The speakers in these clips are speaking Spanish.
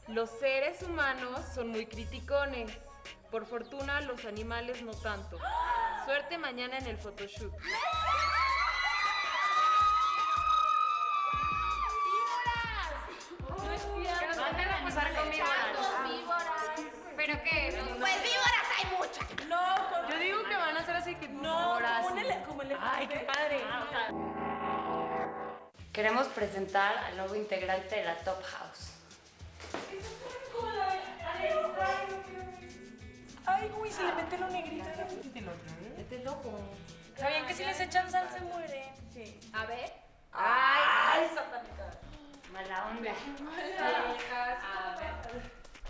Los seres humanos son muy criticones. Por fortuna, los animales no tanto. Suerte mañana en el photoshoot. ¿Pero qué? Pues víboras hay muchas. No, yo digo que van a ser así que Como el Ay, qué padre. Queremos presentar al nuevo integrante de la Top House. Ay, uy, se le mete lo negrito y lo Mételo con... ¿Sabían que si les echan sal se mueren? Sí. A ver. Ay, satánica. Mala onda. A ver.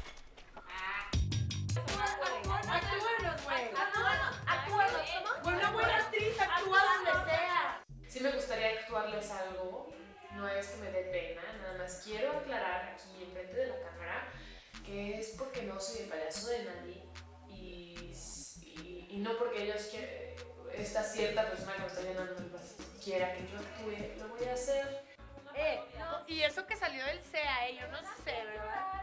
Actúanos, güey. Actúanos. Con una buena actriz, actúa donde sea. Sí me gustaría actuarles algo, no es que me dé pena, nada más quiero aclarar aquí enfrente de la cámara que es porque no soy el payaso de nadie y no porque ellos esta cierta persona que me está llenando el vasito quiera que yo actúe, lo voy a hacer. Y eso que salió del CEA, yo no sé, ¿verdad?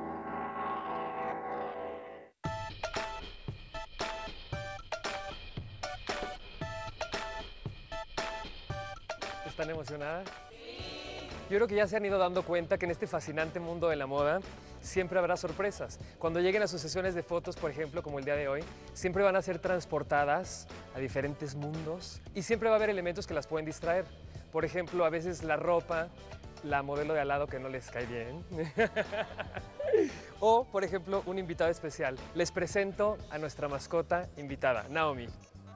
¿Están emocionadas? Sí. Yo creo que ya se han ido dando cuenta que en este fascinante mundo de la moda siempre habrá sorpresas. Cuando lleguen a sus sesiones de fotos, por ejemplo, como el día de hoy, siempre van a ser transportadas a diferentes mundos y siempre va a haber elementos que las pueden distraer. Por ejemplo, a veces la ropa, la modelo de al lado que no les cae bien. O, por ejemplo, un invitado especial. Les presento a nuestra mascota invitada, Naomi.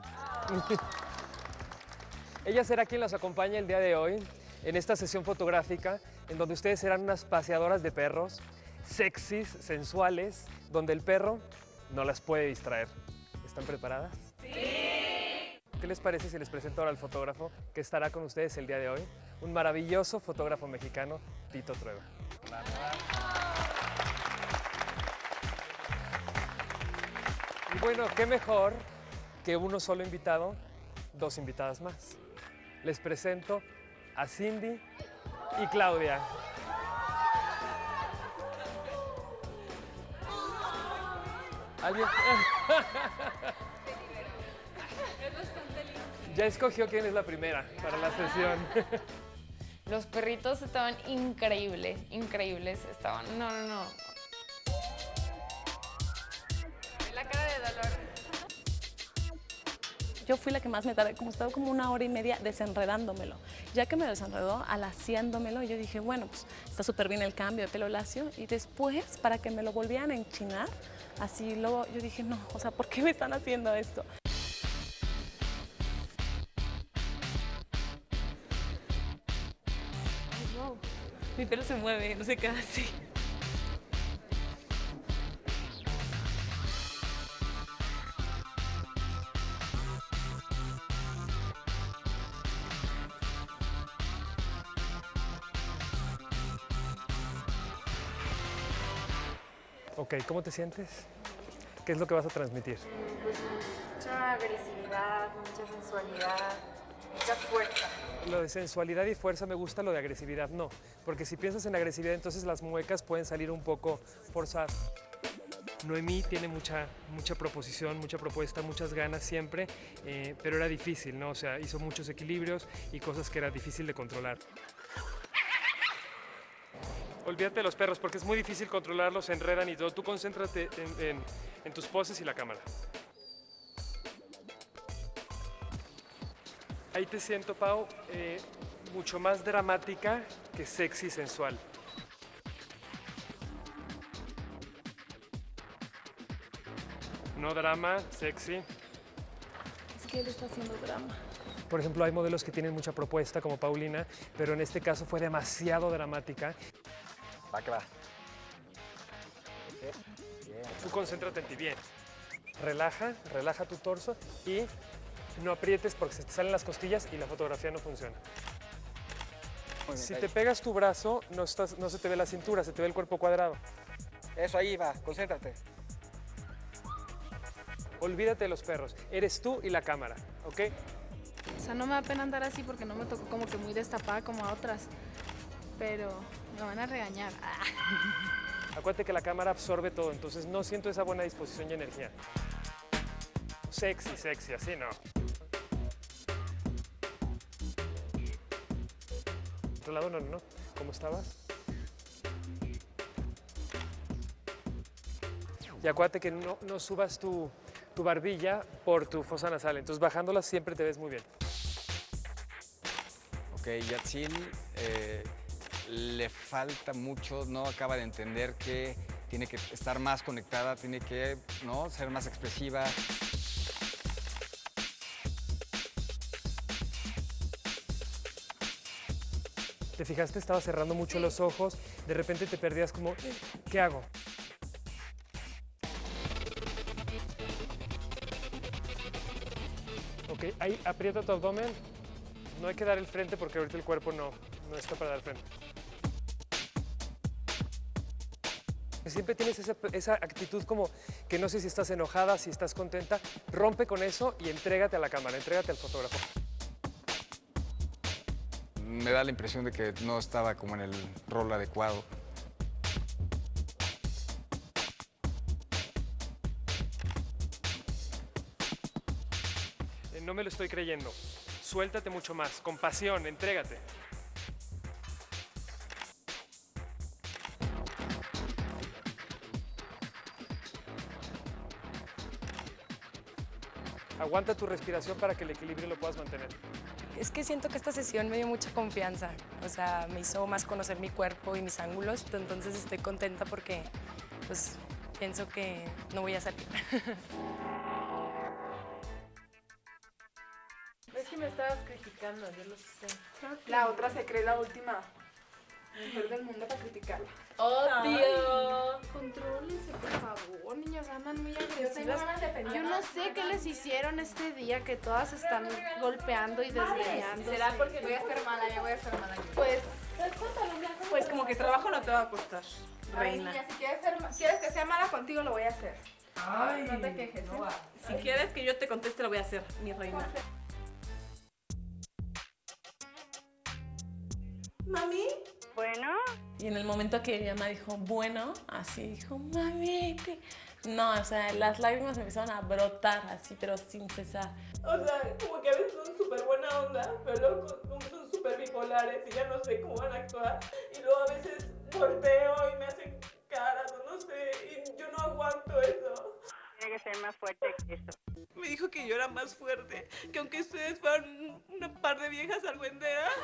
Ella será quien los acompañe el día de hoy en esta sesión fotográfica en donde ustedes serán unas paseadoras de perros, sexys, sensuales, donde el perro no las puede distraer. ¿Están preparadas? ¡Sí! ¿Qué les parece si les presento ahora al fotógrafo que estará con ustedes el día de hoy? Un maravilloso fotógrafo mexicano, Tito Trueba. Y bueno, qué mejor que uno solo invitado, dos invitadas más. Les presento a Cindy y Claudia. ¿Alguien? Ya escogió quién es la primera para la sesión. Los perritos estaban increíbles estaban. No. La cara de dolor. Yo fui la que más me tardé, como estaba como 1 hora y media desenredándomelo. Ya que me desenredó, alaciándomelo, yo dije, bueno, pues está súper bien el cambio de pelo lacio. Y después, para que me lo volvieran a enchinar, así luego yo dije, no, o sea, ¿por qué me están haciendo esto? Ay, wow, mi pelo se mueve, no se queda así. Ok, ¿cómo te sientes? ¿Qué es lo que vas a transmitir? Pues mucha agresividad, mucha sensualidad, mucha fuerza. Lo de sensualidad y fuerza me gusta, lo de agresividad no. Porque si piensas en agresividad, entonces las muecas pueden salir un poco forzadas. Noemí tiene mucha proposición, mucha propuesta, muchas ganas siempre, pero era difícil, ¿no? O sea, hizo muchos equilibrios y cosas que era difícil de controlar. Olvídate de los perros porque es muy difícil controlarlos, se enredan y todo. Tú concéntrate en tus poses y la cámara. Ahí te siento, Pau, mucho más dramática que sexy y sensual. No drama, sexy. Es que él está haciendo drama. Por ejemplo, hay modelos que tienen mucha propuesta, como Paulina, pero en este caso fue demasiado dramática. Va que va. Bien. Tú concéntrate en ti, bien. Relaja tu torso y no aprietes porque se te salen las costillas y la fotografía no funciona. Si te pegas tu brazo, no se te ve la cintura, se te ve el cuerpo cuadrado. Eso, ahí va, concéntrate. Olvídate de los perros, eres tú y la cámara, ¿ok? O sea, no me da pena andar así porque no me tocó como que muy destapada como a otras. Pero me van a regañar. Acuérdate que la cámara absorbe todo, entonces no siento esa buena disposición y energía. Sexy, sexy, así no. Otro lado, no. ¿Cómo estabas? Y acuérdate que no subas tu barbilla por tu fosa nasal, entonces bajándola siempre te ves muy bien. Ok, Yatsil le falta mucho, no acaba de entender que tiene que estar más conectada, tiene que, ¿no?, ser más expresiva. ¿Te fijaste? Estaba cerrando mucho los ojos, de repente te perdías como, ¿qué hago? Ok, ahí aprieta tu abdomen, no hay que dar el frente porque ahorita el cuerpo no está para dar frente. Siempre tienes esa actitud como que no sé si estás enojada, si estás contenta, rompe con eso y entrégate a la cámara, entrégate al fotógrafo. Me da la impresión de que no estaba como en el rol adecuado. No me lo estoy creyendo. Suéltate mucho más, con pasión, entrégate. Aguanta tu respiración para que el equilibrio lo puedas mantener. Es que siento que esta sesión me dio mucha confianza, o sea, me hizo más conocer mi cuerpo y mis ángulos, entonces estoy contenta porque, pues, pienso que no voy a salir. Es que me estabas criticando, yo lo sé. La otra se cree la última mujer del mundo para criticarla. ¡Obvio! Contrólense, por favor, niñas, andan muy Yo agresivas. tengo ganas de defender. Yo no sé qué les hicieron este día, que todas están golpeando y desgreñando. ¿Será porque voy a ser mala? Ya voy a ser mala. Pues como que trabajo no te va a costar, reina. Niña, si quieres que sea mala contigo, lo voy a hacer. Ay, no te quejes. Si quieres que yo te conteste, lo voy a hacer, mi reina. ¿Mami? Bueno. Y en el momento que mi mamá dijo, bueno, así dijo, mami. No, o sea, las lágrimas me empezaron a brotar así, pero sin cesar. O sea, como que a veces son súper buena onda, pero luego son súper bipolares y ya no sé cómo van a actuar. Y luego a veces volteo y me hacen caras o no sé, y yo no aguanto eso. Tiene que ser más fuerte que eso. Me dijo que yo era más fuerte, que aunque ustedes fueran una par de viejas argüenderas.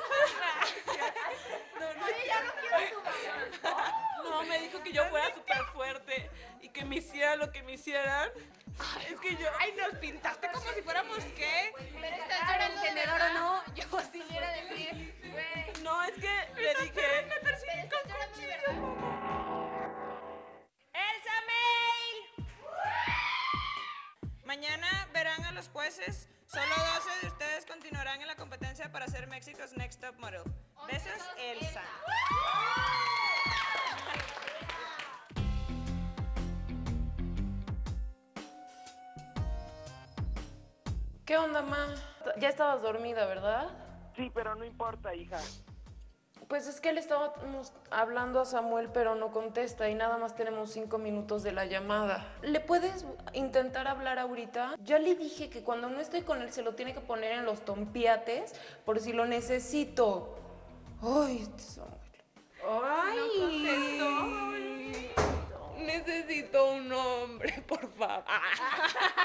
No, me dijo que yo fuera súper fuerte y que me hiciera lo que me hicieran. Es que yo... ¡Ay, nos pintaste como si fuéramos qué! Pero estás llorando de verdad. No, yo sí era de mí. No, es que le dije... ¡Me persiguen con cuchillo! ¡Elsa May! Mañana verán a los jueces. Solo 12 de ustedes continuarán en la competencia para ser México's Next Top Model. Besos, Elsa. ¿Qué onda, ma? Ya estabas dormida, ¿verdad? Sí, pero no importa, hija. Pues es que le estábamos hablando a Samuel, pero no contesta y nada más tenemos 5 minutos de la llamada. ¿Le puedes intentar hablar ahorita? Ya le dije que cuando no estoy con él se lo tiene que poner en los tompiates por si lo necesito. Ay, Samuel. Ay. Necesito un hombre, por favor.